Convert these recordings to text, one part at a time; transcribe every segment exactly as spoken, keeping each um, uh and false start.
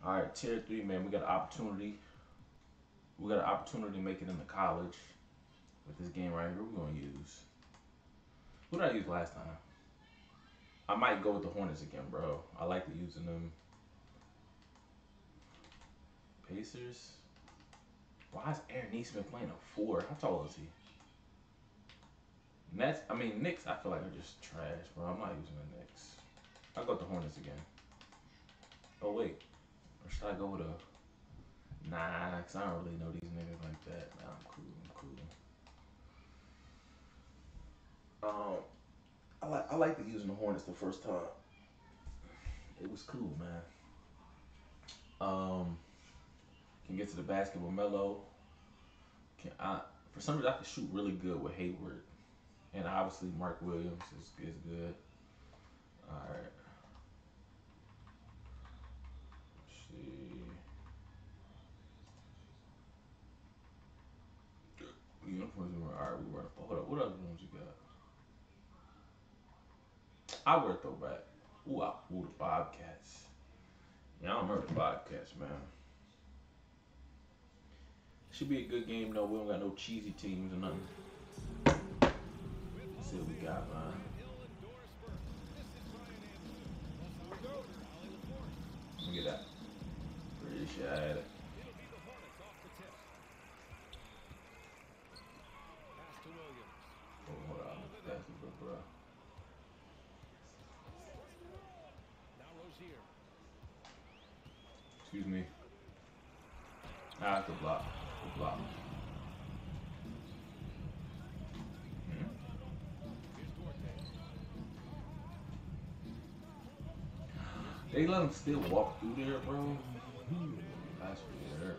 All right, tier three, man. We got an opportunity. We got an opportunity to make it into college with this game right here. We're gonna use. What did I use last time? I might go with the Hornets again, bro. I like the using them. Pacers. Why is Aaron Neesmith playing a four? How tall is he? Nets. I mean Knicks. I feel like are just trash, bro. I'm not using the Knicks. I'll go with the Hornets again. Oh wait, or should I go with a nah? Cause I don't really know these niggas like that. Nah, I'm cool. I'm cool. Um, I like I like the using the Hornets the first time. It was cool, man. Um, can get to the basket with Melo. Can I? For some reason, I can shoot really good with Hayward, and obviously Mark Williams is is good. All right. Let's see. Uniforms. All right, we run. Hold up. What other ones you got? I wear throwback. Ooh, I, ooh, the Bobcats. Yeah, I don't remember the Bobcats, man. Should be a good game though. We don't got no cheesy teams or nothing. Let's see what we got, man. Look at that. Appreciate it. Oh, hold on. That's a good, bro. Excuse me. Ah, it's a block. Good block. Hmm. They let him still walk through there, bro. That's weird.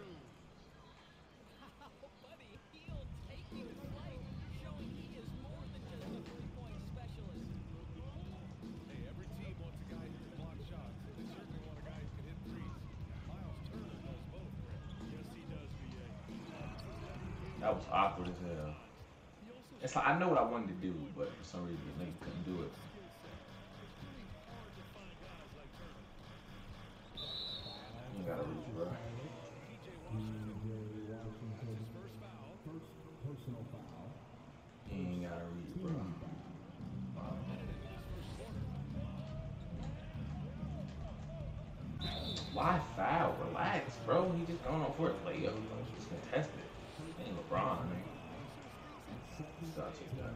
That was awkward as hell. It's like I know what I wanted to do, but for some reason the nigga couldn't do it. You gotta reach, bro. He ain't gotta reach, bro. Wow. Why foul? Relax, bro. He just going on for a layup. Just contested. Ain't LeBron, nigga. Gotta take that.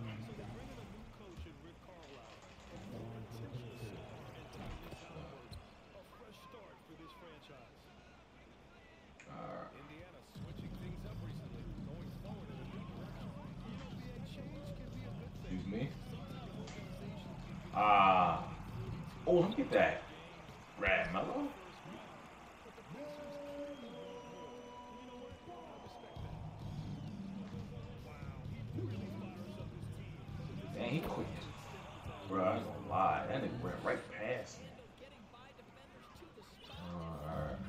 Alright. Excuse me. Ah. Uh, oh, look at that. Rad Mellow. Dang, he quick. Bro, I ain't gonna lie. That nigga ran right past me. Alright.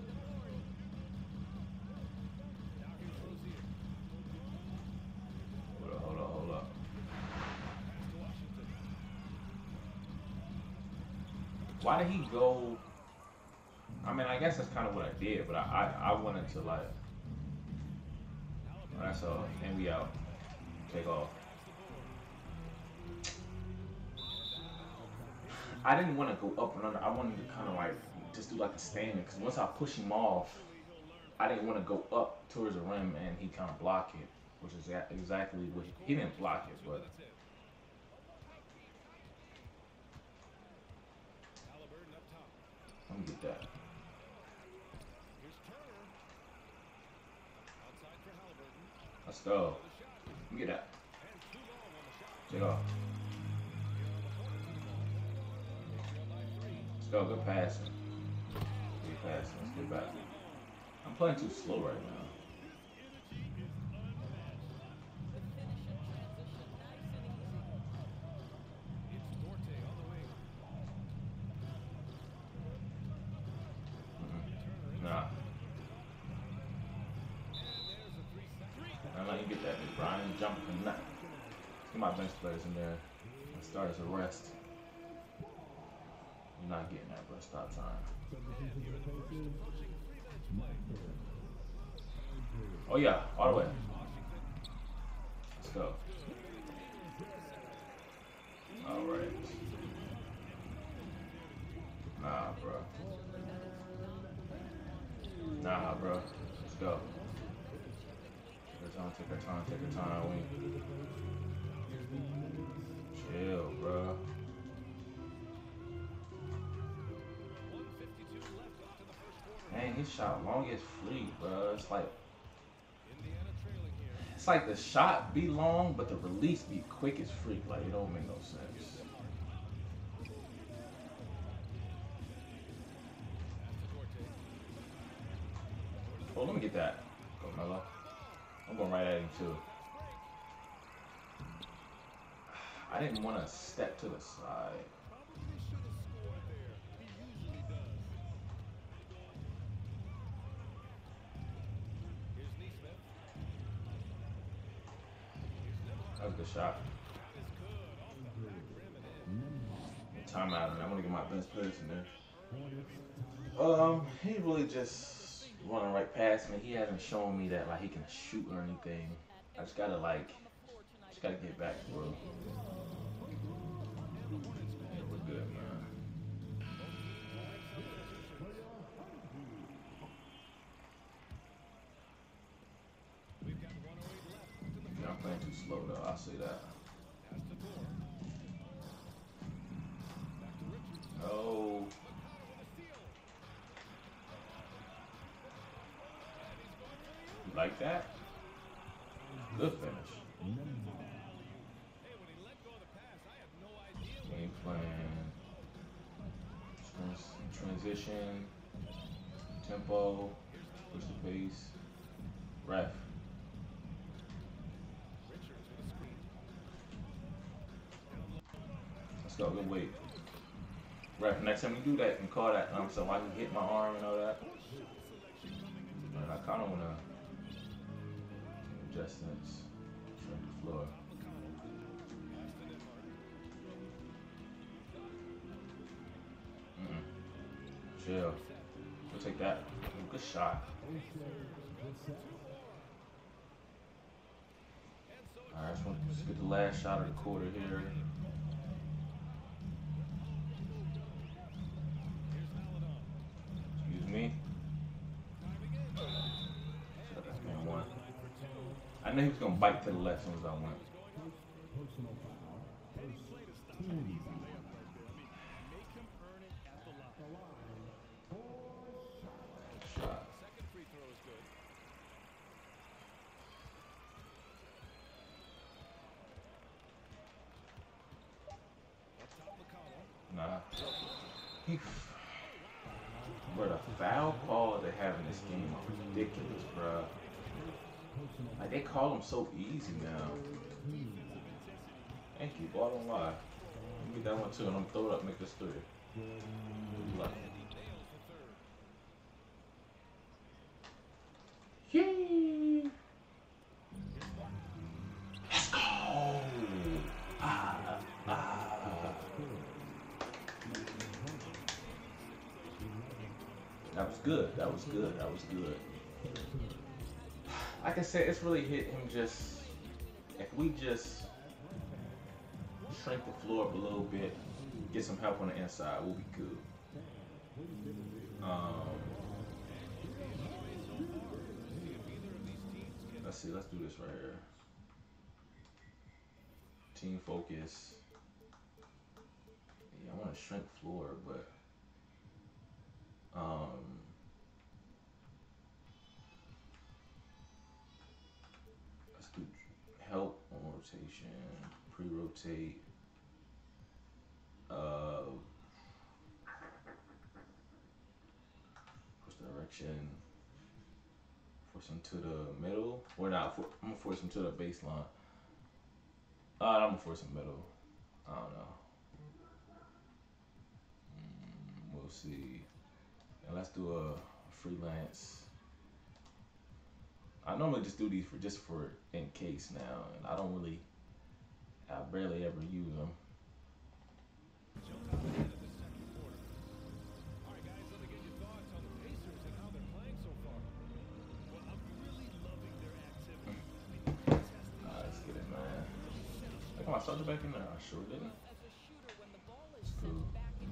Hold up, hold up, hold up. Why did he go? I mean, I guess that's kind of what I did, but I, I, I wanted to like. Alright, so, and we out. Take off. I didn't want to go up and under. I wanted to kind of like just do like a standing because once I push him off, I didn't want to go up towards the rim and he kind of block it, which is exactly what he, he didn't block it, but let me get that. Let's go. Let me get that. Take off. Go, good passing. Good passing. Let's get back. I'm playing too slow right now. Mm-hmm. Nah. I'm not gonna get that. Brian jumping from that. Get my bench players in there. My starters a rest. You not getting that, bro. Stop trying. Oh yeah, all the way. Let's go. All right. Nah, bro. Nah, bro. Let's go. Take our time, take our time, take our time. We chill, bro. Dang, his shot long as free, bro. It's like it's like the shot be long, but the release be quick as freak. Like it don't make no sense. Oh, let me get that. Go Melo. I'm going right at him too. I didn't want to step to the side. That was a good shot. Timeout, man. I want to get my best players in there. Um, he really just running right past me. He hasn't shown me that like he can shoot or anything. I just gotta like, just gotta get back, bro. Yeah, we're good, man. Yeah, I'm playing too slow though. I'll say that. Oh. You like that? Good finish. Game plan. Transition. Tempo. Push the pace. Ref. Let's go. Good weight. Ref, next time you do that, you can call that. Um, so I can hit my arm and all that. And I kind of want to adjust this. Shrink the floor. Mm-mm. Chill. We'll take that. Good shot. Alright, let's, let's get the last shot of the quarter here. Excuse me. Shut that man one. I knew he was gonna bite to the left as soon as I went. Shot. Nah. He, bro, the foul calls they have in this game are ridiculous, bro. Like, they call them so easy now. Thank you, boy, I don't lie. Let me get that one too, and I'm throw it up, make this three. Lucky. Yay! Let's go! Ah, ah. That was good. That was good. That was good. Like I said, it's really hit him just, if we just shrink the floor up a little bit, get some help on the inside, we'll be good. Um, let's see, let's do this right here. Team focus. Yeah, I want to shrink floor, but um, let's do help on rotation, pre-rotate. Uh, push direction. Force him to the middle, or not? For, I'm gonna force him to the baseline. Uh, I'm gonna force him middle. I don't know. Mm, we'll see. And let's do a freelance. I normally just do these for just for in case now, and I don't really, I barely ever use them. started back in there? I sure didn't. It's cool.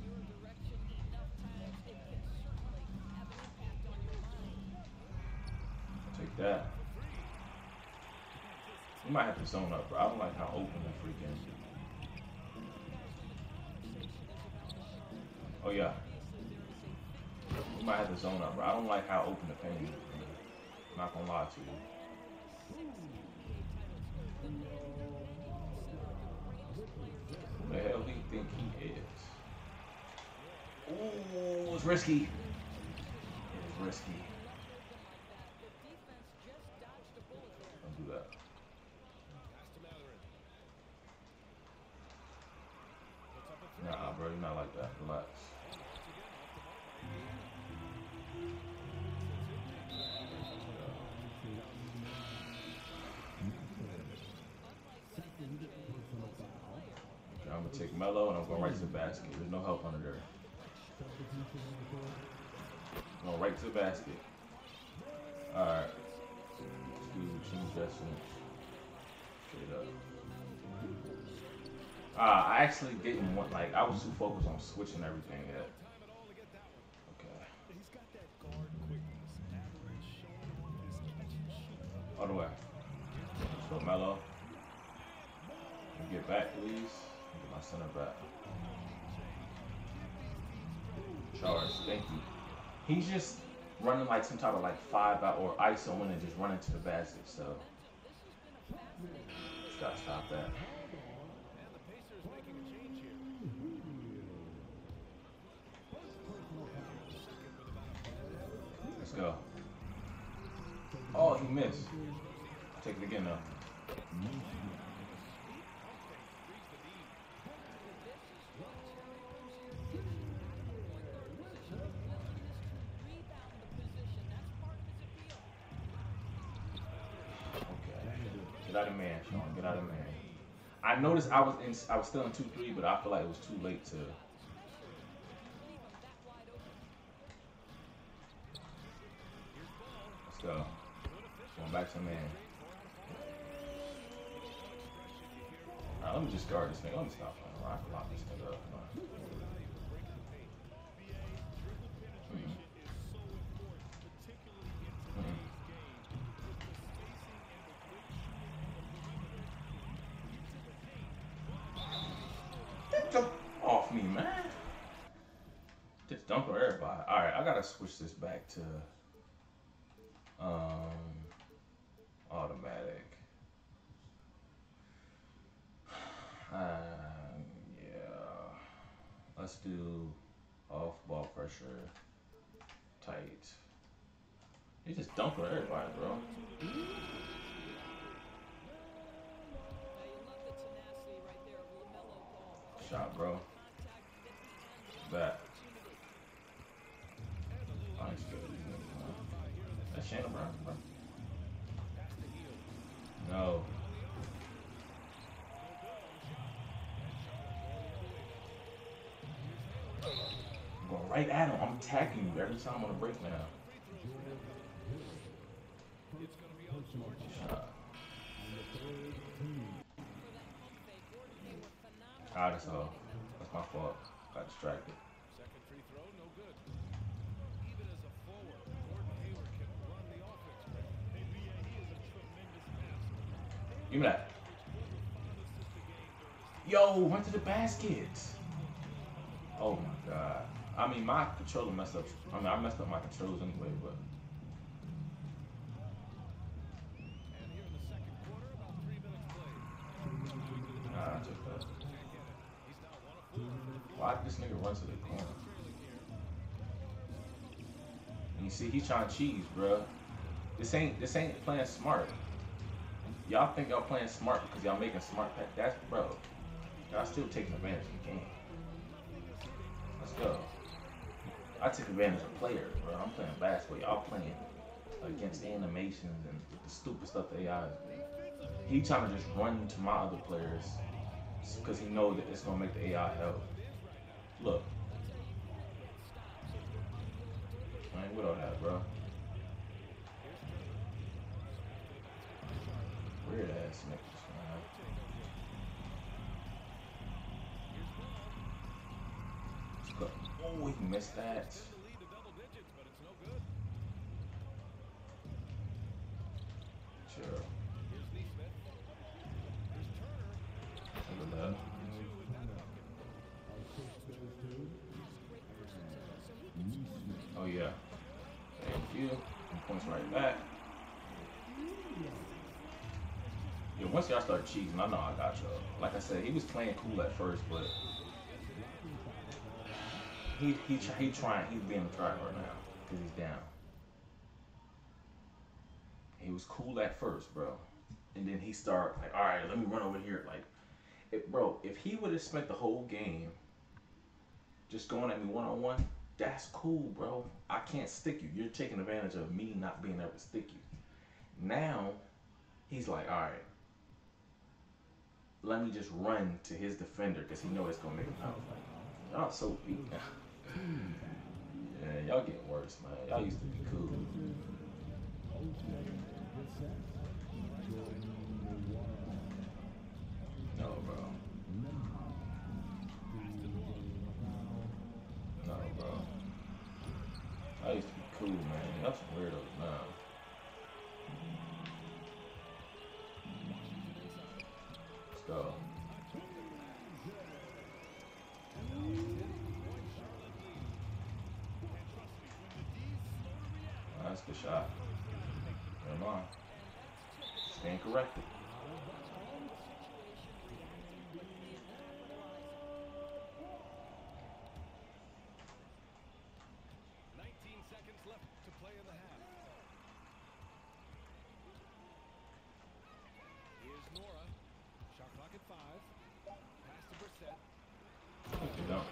Take that. You might have to zone up, bro. I don't like how open the freaking. Oh yeah. You might have to zone up, bro. I don't like how open the paint is. I'm not gonna lie to you. Who the hell do you think he is? Ooh, it's risky. It is risky. Don't do that. Nah, bro, you're not like that. Relax. Okay, I'm gonna take Melo and I'm going right to the basket. There's no help under there. I'm going right to the basket. Alright. Let's do change that switch. Straight up. Uh, I actually didn't want, like, I was too focused on switching everything yet. Okay. All the way. So Melo. Get back, please. Get my center back. Charge, thank you. He's just running like some type of like five out or I S O in and just running to the basket, so just gotta stop that. Let's go. Oh, he missed. I'll take it again though. Get out of man, Sean. Get out of man. I noticed I was in. I was still in two three, but I feel like it was too late to. Let's go. Going back to man. All right, let me just guard this thing. Let me stop playing around. I can lock this thing up. Come on. Mm-hmm. Off me, man. Just dunk on everybody. Alright, I gotta switch this back to um automatic. Uh, yeah. Let's do off ball pressure tight. He just dunked on everybody, bro. Shot, bro. That. Nice, good. That's Shannon Brown, bro. No. I'm going right at him. I'm attacking you every time on a break now. Shot. Ah, that's all. That's my fault. Got distracted. Second free throw, no good. Even as a forward, Gordon Hayward can run the offense. Hey, B A, he is a tremendous passer. Give me that. Yo, went to the basket. Oh my god. I mean, my controller messed up. I mean, I messed up my controls anyway, but. And here in the second quarter, about three minutes played. Nah, I took that. Why did this nigga run to the corner? And you see, he trying to cheese, bro. This ain't this ain't playing smart. Y'all think y'all playing smart because y'all making smart pack. That's bro. Y'all still taking advantage of the game. Let's go. I took advantage of players, bro. I'm playing basketball. Y'all playing against animations and the stupid stuff the A I is doing. He trying to just run to my other players because he knows that it's gonna make the A I help. Look. I ain't with all that, bro. Weird ass niggas, man. Go. Oh, he missed that. The lead to double digits, but it's no good. Sure. Here's Neesmith. Here's Turner. Look at that. Two with that bucket. Oh yeah. Thank you. And points right back. Yeah, once y'all start cheating, I know I got y'all. Like I said, he was playing cool at first, but he he he trying. He's being a tryhard now because he's down. He was cool at first, bro, and then he start like, all right, let me run over here. Like, if, bro, if he would have spent the whole game just going at me one on one, that's cool, bro. I can't stick you. You're taking advantage of me not being able to stick you. Now, he's like, all right, let me just run to his defender because he knows it's gonna make him out. Y'all so weak now. Yeah, y'all getting worse, man. Y'all used to be cool. No, bro. No, bro. I used to be cool, man. Y'all some weirdos now. Let's go. That's a good shot. Come on. Stand corrected. nineteen seconds left to play in the half. Here's Nora. Shot clock at five. Pass to Brissett. If you don't.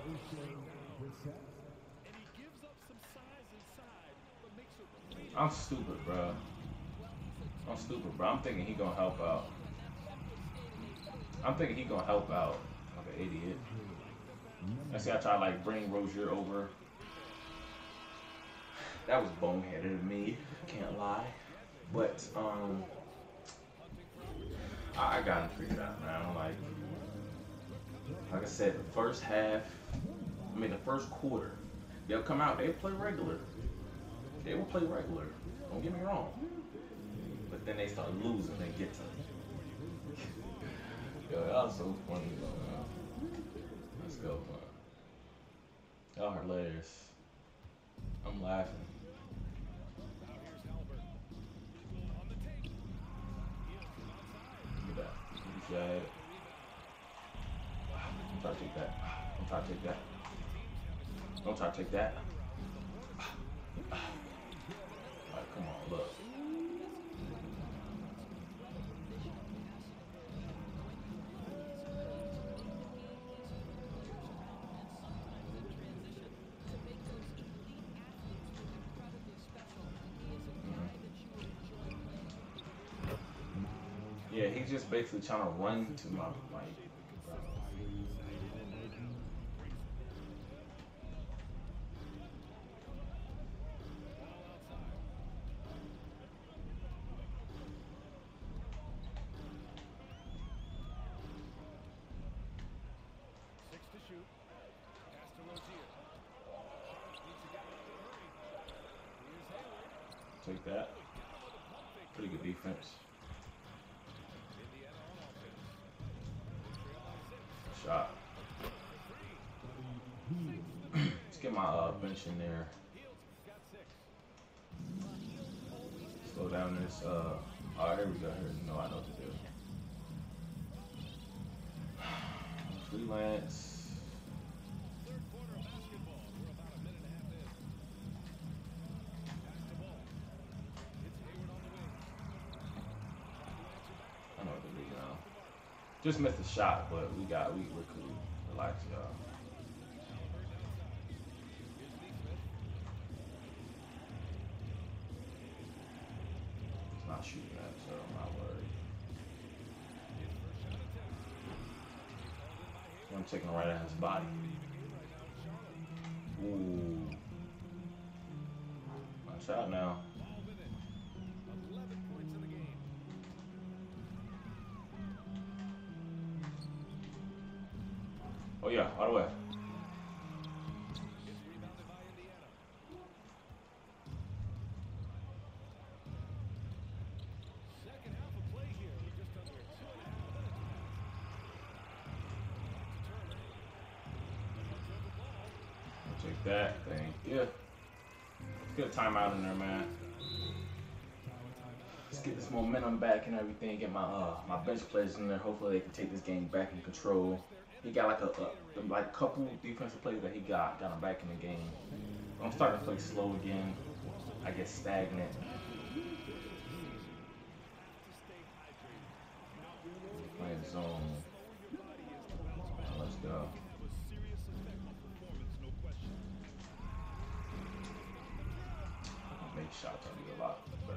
And he gives up some size inside, but makes a great. I'm stupid, bro. I'm stupid, bro. I'm thinking he gonna help out. I'm thinking he gonna help out like an idiot. I see I try to like bring Rozier over. That was boneheaded of me, can't lie. But um I, I got him figured out, man. Like like I said, the first half, I mean the first quarter, they'll come out, they'll play regular. They will play regular. Don't get me wrong. But then they start losing, they get to me. Yo, that was so funny though, man. Let's go, man. Y'all hilarious. I'm laughing. Now here's Halbert. On the take. Look at that. You should. I'm trying to take that. I'm trying to take that. Don't try to take that. Alright, come on, look. Yeah, he's just basically trying to run to my like. Six to shoot. Pass to Rozier. Needs to get it up in a hurry. Here's Hayward. Take that. Pretty good defense. Indiana on offense. They trail by six. Shot. Three. Let's get my uh, bench in there. Heels got six. Slow down this. Uh, oh, here we go. Here, no, I know what to do. Freelance. Third quarter of basketball. We're about a minute and a half in. Pass the ball. It's Hayward on the wing. I know what to do now. Just missed a shot, but we got we we're cool. Relax, y'all. He's not shooting that, so I'm not worried. I'm taking it right at his body. Ooh. Watch out now. eleven points in the game. Oh yeah, all the way. take that thing. Yeah. Let's get a timeout in there, man. Let's get this momentum back and everything. Get my uh my bench players in there. Hopefully they can take this game back in control. He got like a, a like couple defensive plays that he got got him back in the game. I'm starting to play slow again. I get stagnant. Playing zone. Let's go. Make shots on you a lot better.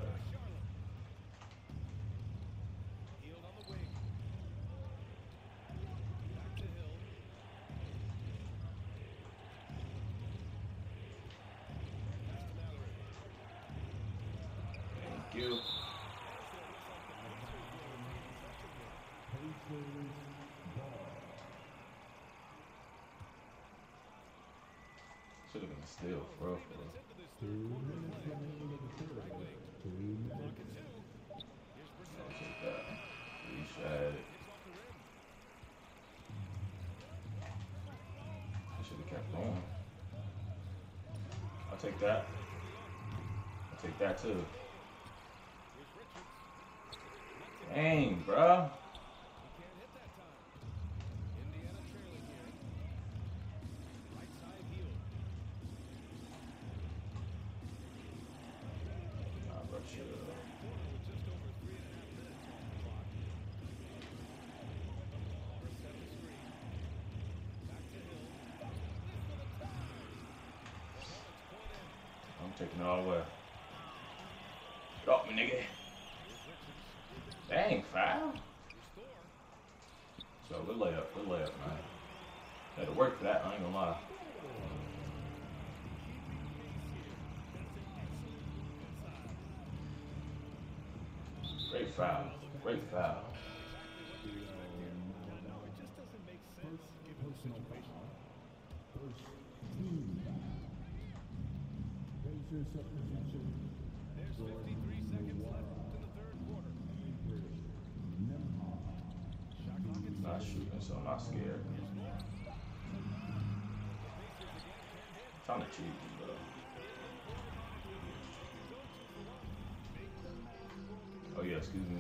Thank you. Should have been a steal, for real, for real. I'll take that. Reshad it. I should have kept going. I'll take that. I'll take that too. Dang, bruh. Taking it all away. Drop me, nigga. Dang, foul. So good layup, good layup, man. Had to work for that, I ain't gonna lie. Great foul, great foul. There's fifty-three seconds left in the third quarter. Not shooting, so I'm not scared. Trying to cheat, bro. Oh yeah, excuse me.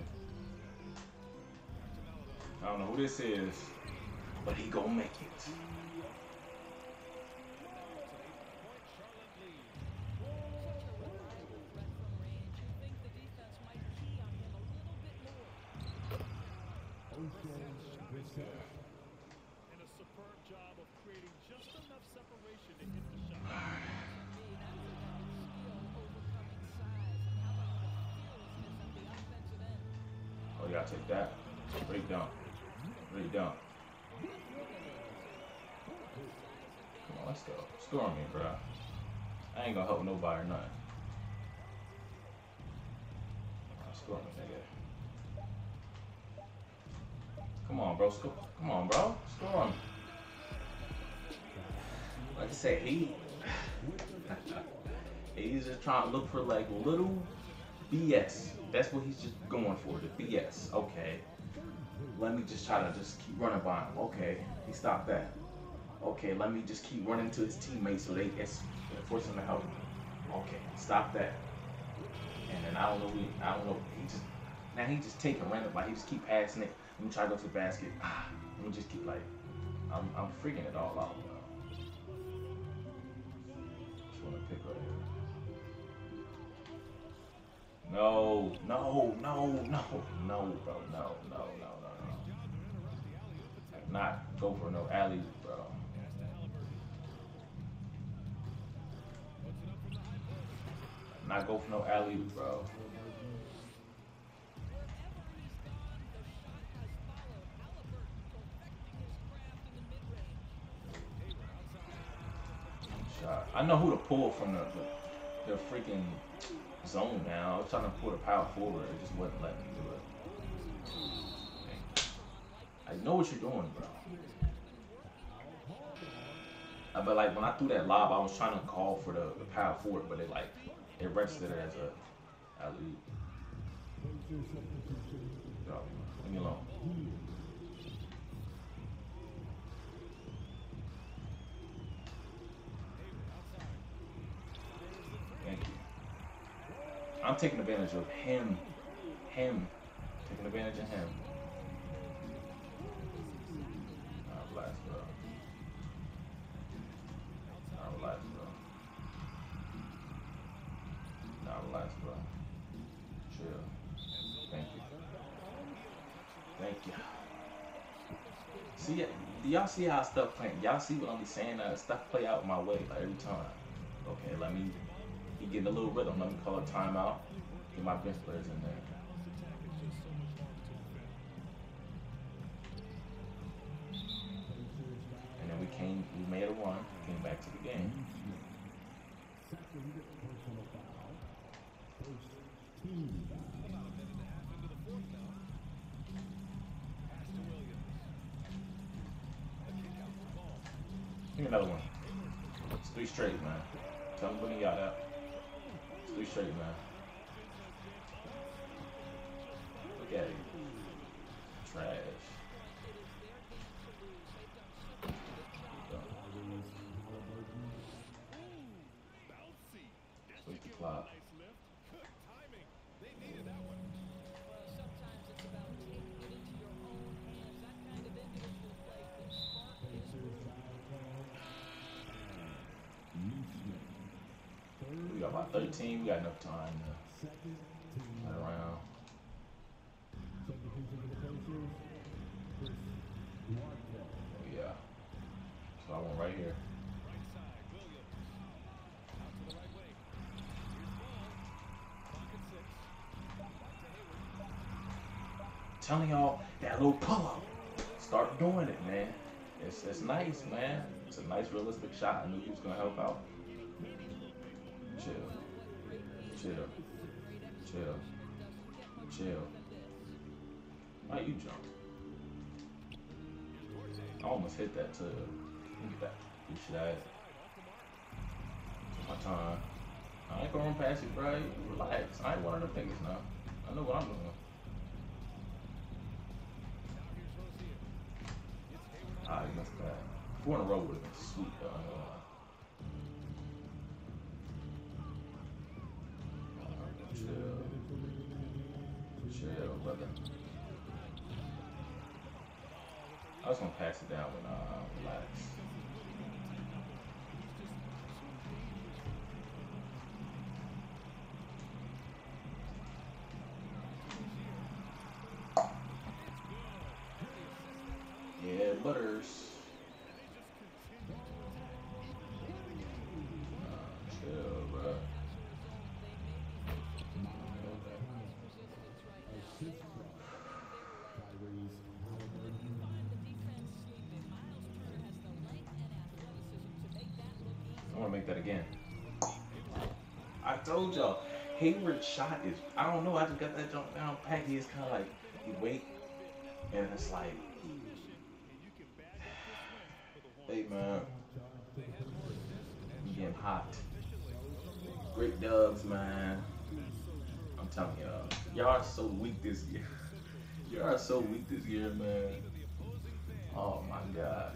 I don't know who this is, but he gonna make it. And a superb job of creating just enough separation to hit the shot. Oh, y'all take that. Great dunk. Great dunk. Come on, let's go. Score on me, bro. I ain't gonna help nobody or nothing. Score on me, nigga. Come on, bro. Score. Come on, bro. Score on me. Like I said, he he's just trying to look for like little B S. That's what he's just going for, the B S. Okay. Let me just try to just keep running by him. Okay, he stopped that. Okay, let me just keep running to his teammates so they get force him to help. Okay, stop that. And then I don't know, we, I don't know. He just now he just taking random, like he just keep passing it. Let me try to go to the basket. Ah, let me just keep like, I'm, I'm freaking it all out, bro. Just want to pick right here. No, no, no, no, no, bro, no, no, no, no, no. Not go for no alley, bro. Not go for no alley, bro. Shot. I know who to pull from the the, the freaking zone now. I was trying to pull the power forward. It just wouldn't let me do it. I know what you're doing, bro. Uh, but like when I threw that lob, I was trying to call for the, the power forward, but it like it registered it as a alley. Yo, leave me alone. I'm taking advantage of him. Him. Taking advantage of him. Nah, relax, bro. Nah, relax, bro. Nah, relax, bro. Chill. Thank you. Thank you. See, do y'all see how stuff play? Y'all see what I'm be saying? Uh, stuff play out my way like every time. Okay, let me. He getting a little rhythm. Let me call a timeout. Get my bench players in there. And then we came. We made a run. Came back to the game. Give me another one. It's three straight, man. Tell me when you got out. It's three straight, man. Look at it. Trash. Wait the clock. We got about thirteen. We got enough time to play around. Oh, yeah. So I went right here. Telling y'all that little pull up. Start doing it, man. It's it's nice, man. It's a nice realistic shot. I knew he was gonna help out. Chill. Chill. Chill. Chill. Why you jump? I almost hit that too. Look at that. Good shit. My time. I ain't gonna run past you, bro. Relax. I ain't one of them niggas now. I know what I'm doing. Alright, that's bad. Four in a row would have been sweet, though. I know. Chill. Chill, brother. I was gonna pass it down when uh, relax. Yeah, Butters. Uh, chill, bro. I want to make that again. I told y'all, Hayward's shot is, I don't know, I just got that jump down pat. He's kind of like, he wait, and it's like, hey man, I'm getting hot. Great dubs, man. I'm telling y'all, y'all are so weak this year. Y'all are so weak this year, man. Oh my God.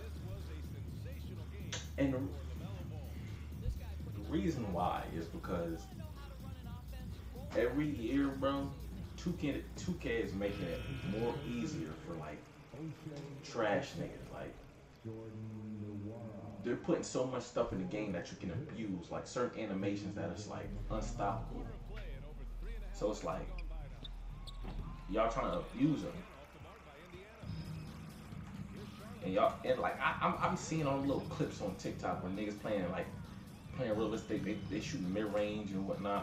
And the, the reason why is because every year, bro, two K, two K is making it more easier for like trash niggas. Like, they're putting so much stuff in the game that you can abuse, like certain animations that is like unstoppable. So it's like y'all trying to abuse them, and y'all and like I, I'm I'm seeing all the little clips on TikTok where niggas playing like playing realistic. They they shooting mid range and whatnot.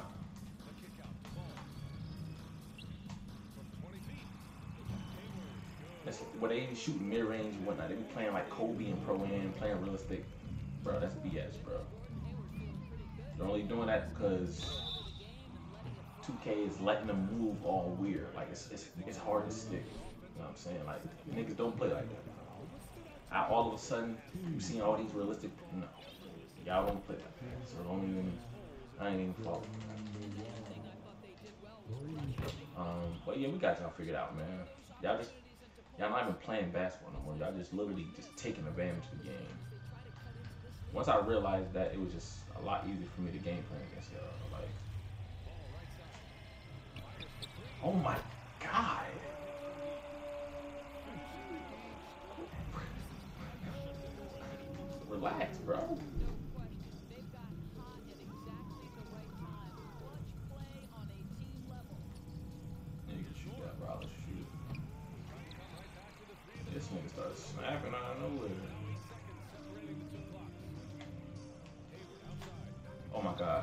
That's where they even shooting mid range and whatnot. They be playing like Kobe and Pro Am, playing realistic. Bro, that's B S, bro. They're only doing that because two K is letting them move all weird. Like it's it's it's hard to stick. You know what I'm saying? Like niggas don't play like that. I, all of a sudden, you seeing all these realistic. No, y'all don't play like that. So don't even. I ain't even following. Um, but yeah, we got y'all figured out, man. Y'all just. Y'all not even playing basketball no more. Y'all just literally just taking advantage of the game. Once I realized that, it was just a lot easier for me to game plan against y'all. Like, snapping out of nowhere. Oh my God.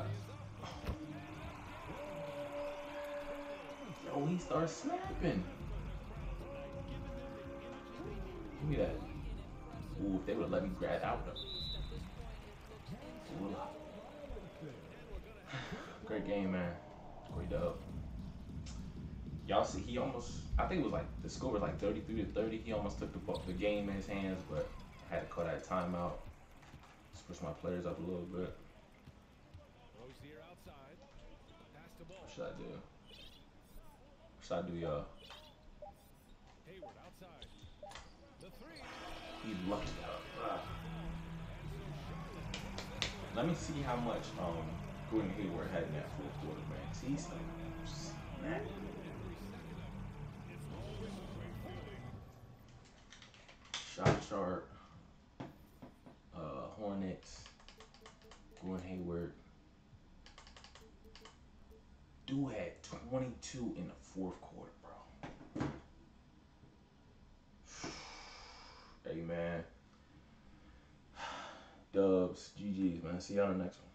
Yo, he starts snapping. Give me that. Ooh, if they would have let me grab out of them. Great game, man. Great dub. Y'all see, he almost, I think it was like, the score was like thirty-three to thirty. He almost took the, the game in his hands, but had to call that timeout. Just push my players up a little bit. What should I do? What should I do, y'all? He lucked out. Ah. Let me see how much um Gordon Hayward had in that fourth quarter, man. See, he's like, snap. Shot chart. Uh, Hornets. Gordon Hayward. Dude had twenty-two in the fourth quarter, bro. Hey, man. Dubs, G G's, man. See y'all on the next one.